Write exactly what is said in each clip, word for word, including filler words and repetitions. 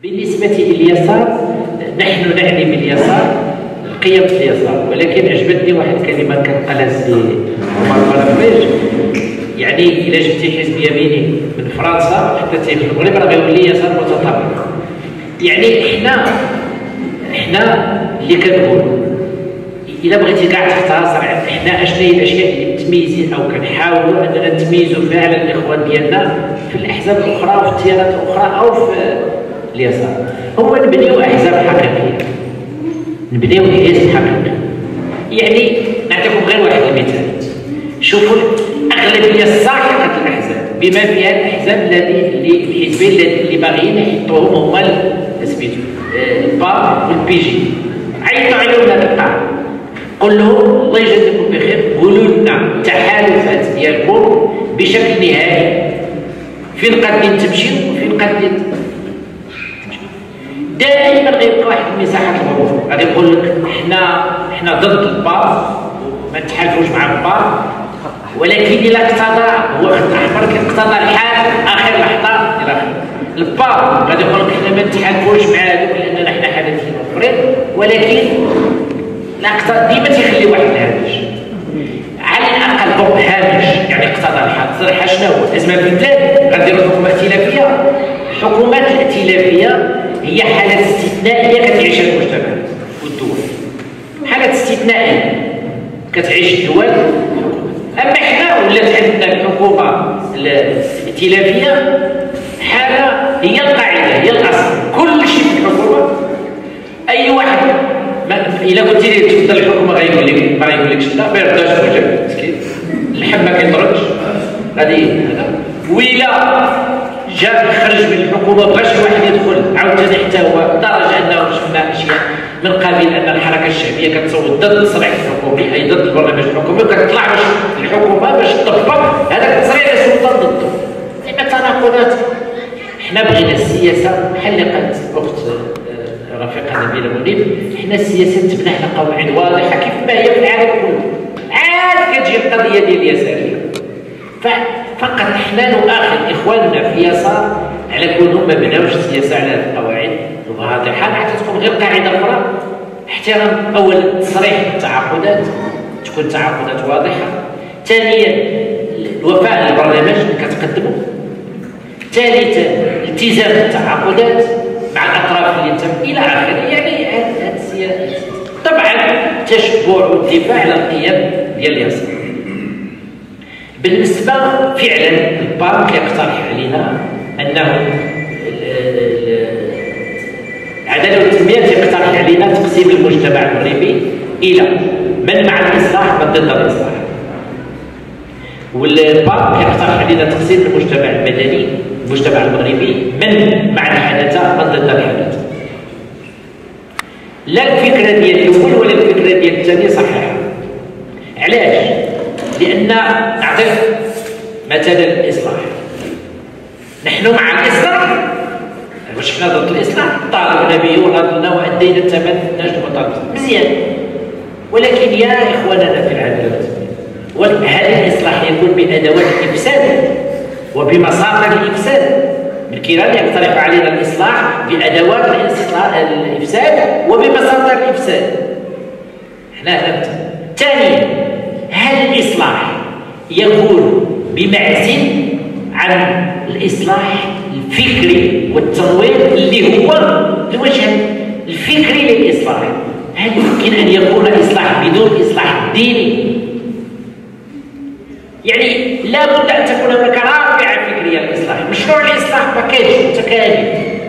بالنسبة لليسار نحن نعني باليسار قيم اليسار، ولكن عجبتني واحد الكلمة كانت قالت لي عمر بلافريج، يعني إلا جبتي حزب يميني من فرنسا حطيتيه في المغرب راه غيولي يسار متطرف. يعني حنا حنا اللي كنقول إلا بغيتي كاع تختصر حنا اشنو هي الأشياء اللي متميزين أو كنحاولوا أننا نتميزوا فيها على الإخوان ديالنا في الأحزاب الأخرى وفي التيارات الأخرى أو في اليسار، هو نبنيو أحزاب حقيقية، نبنيو حزب حقيقي. يعني نعطيكم غير واحد المثال، شوفوا الأغلبية الساحقة الأحزاب بما فيها الأحزاب الذي اللي الحزبين اللي باغيين يحطوهم هما سميتو البا والبي جي، عيطوا عليهم هذا القاع، قول لهم الله يجازيكم بخير، قولوا لنا التحالفات ديالكم بشكل نهائي، فين قادين تمشيو وفين قادين دائما غيبقى واحد المساحه الغرور، غادي يقول لك حنا حنا ضد البار ما نتحالفوش مع البار، ولكن الا اقتضى هو خط احمر كيقتضى الحال اخر لحظه الى اخره. البار غادي يقول لك حنا ما نتحالفوش مع هذوك لاننا حنا حدثين اخرين، ولكن لا اقتضى ديما تيخلي واحد الهامش على الاقل فوق هامش، يعني اقتضى الحال. صراحه شنو هو الازمه بالذات غنديروا حكومه ائتلافيه. الحكومات الائتلافيه هي حالة استثنائية كتعيشها المجتمعات والدول، حالة استثنائية كتعيش الدول والحكومات. أما حنا ولات عندنا الحكومة الائتلافية حالة هي القاعدة هي الأصل، كل شيء في الحكومة أي واحد إلا قلت ليه تفضل الحكومة غيقول لك ما غيقولكش لا، ما يرضاش الوجه مسكين، اللحم ما كيضربش غادي هذا. وإلا جا خرج من الحكومه بغى شي واحد يدخل عاوتاني حتى هو، لدرجه انه شفنا اشياء من قبيل ان الحركه الشعبيه كتصوت ضد التصريح الحكومي اي ضد البرنامج الحكومي، وكتطلع باش الحكومه باش تطبق هذاك التصريح السلطه ضده. زعما تناقضات. حنا بغينا السياسه بحال اللي قالت اخت رفيقه نبيله منيب، حنا السياسه تبنى على قواعد واضحه كيف ما هي في العالم كله. عاد كتجي القضيه ديال اليساريه، فقط حنا نؤاخذ اخواننا في اليسار على كونهم ما بناوش السياسه على هذه القواعد الواضحه. نعطيكم غير قاعده اخرى، احترام اولا تصريح التعاقدات، تكون تعاقدات واضحه. ثانيا الوفاء للبرنامج اللي كتقدمه. ثالثا التزام التعاقدات مع الاطراف اللي انت الى اخره. يعني هذه السياسه طبعا تشبع والدفاع على القيم ديال اليسار. بالنسبه فعلا البار كيقترح علينا انه العداله والتنميه تيقترح علينا تقسيم المجتمع المغربي الى من مع الاصلاح ومن ضد الاصلاح. والبار كيقترح علينا تقسيم المجتمع المدني المجتمع المغربي من مع الحداثه ومن ضد الحداثه. لا الفكره ديال الاول ولا الفكره ديال الثاني صحيحه. علاش؟ لان نعطي مثلا الاصلاح، نحن مع الاصلاح، واش حنا ضد الاصلاح؟ طالبنا به ونضلنا وادينا الثمن نجد مطالب مزيان، ولكن يا اخواننا في العداله هل الاصلاح يكون بادوات الافساد وبمصادر الافساد؟ الكرام يقترح علينا الاصلاح بادوات الافساد وبمصادر الافساد. حنا هنا ثانيا، هل الاصلاح يكون بمعزل عن الاصلاح الفكري والتنوير اللي هو الوجه الفكري للاصلاح؟ هل يمكن ان يكون اصلاح بدون اصلاح ديني؟ يعني لابد ان تكون هناك رافعه فكريه للاصلاح. مشروع الاصلاح باكيج متكامل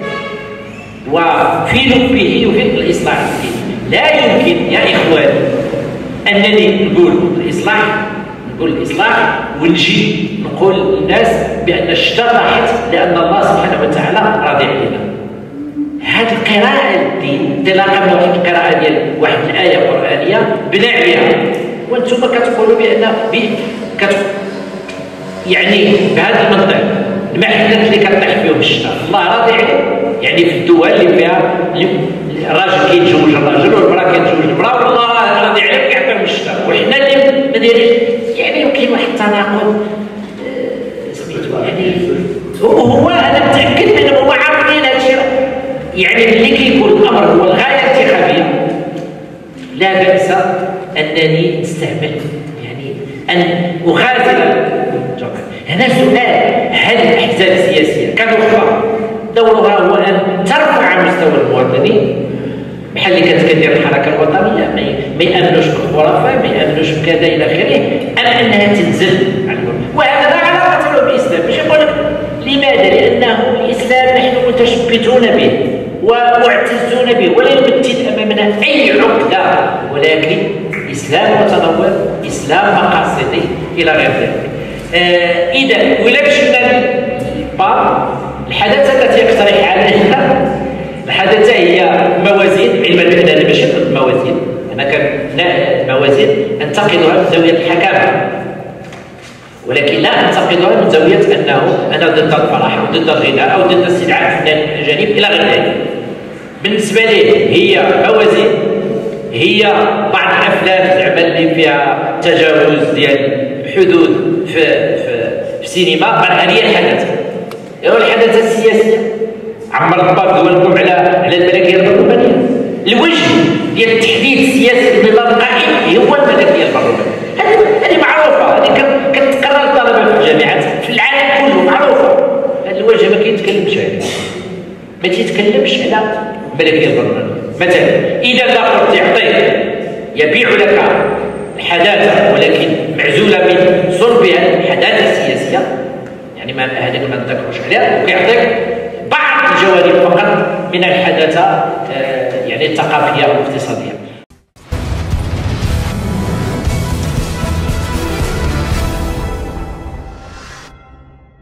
وفي لبه يفيد الاصلاح الديني. لا يمكن يا اخواني انني نقول الاصلاح نقول الاصلاح ونجي نقول للناس بان الشتاء راحت لان الله سبحانه وتعالى راضي علينا. هذه القراءه للدين انطلاقا من واحد القراءه ديال واحد الايه قرانيه بنى عليها، وانتم كتقولوا بان كت يعني بهذا المنطق المحلات اللي كطيح فيهم الشتاء الله راضي عليه. يعني في الدول اللي فيها الراجل كيتزوج الراجل والمراه كيتزوج المراه والله راضي عليهم كيعطيهم الشتاء، وحنا اللي ما دايرينش. يعني يمكن واحد التناقض سميتو. يعني وهو انا متاكد بانهم هما عارفين هذا الشيء الامر هو الغايه الانتخابيه لا باس انني نستعمل يعني ان اغازل الجماعه. هنا سؤال: هل الاحزاب السياسيه كدخله دورها هو ان ترفع مستوى المواطنين بحال اللي كانت كدير الحركه الوطنيه، ما يامنوش بالخرافه، ما يامنوش بكذا الى اخره، ام انها تنزل على الوطن؟ وهذا لا علاقه له بالاسلام. باش نقول لك لماذا؟ لانه الاسلام نحن متشبثون به ومعتزون به ولا يمثل امامنا اي عقده، ولكن اسلام متنور، اسلام مقاصدي الى غير ذلك. آه اذا ولا مشينا للباب، الحداثه التي يقترح علينا الحداثه هي موازين، علما باننا ماشي ضد الموازين، انا كان الموازين انتقدها من زاويه الحكامه، ولكن لا انتقدها من زاويه انه انا ضد الفرح او ضد الغناء او ضد استدعاء الفنانين الاجانب الى غير ذلك. بالنسبه لي هي موازين، هي بعض الافلام زعما اللي فيها تجاوز ديال الحدود في في في السينما، هذه هي الحداثه. هو الحداثه السياسيه عمر الباب دولكم على على الملكيه البرلمانيه. الوجه ديال التحديد السياسي للنظام القائم هو الملكيه البرلمانيه. هذه هذه معروفه، هذه كتقرر الطلبه في الجامعات في العالم كله معروفه. هذا الوجه ما كيتكلمش عليه، ما تيتكلمش على الملكيه البرلمانيه. مثلا اذا الاخر تعطيه يبيع لك الحداثه ولكن معزوله من صلبها الحداثه السياسيه، يعني ما هذاك ما نذكروش عليها، وكيعطيك بعض الجوانب فقط من الحداثه يعني الثقافيه والاقتصاديه.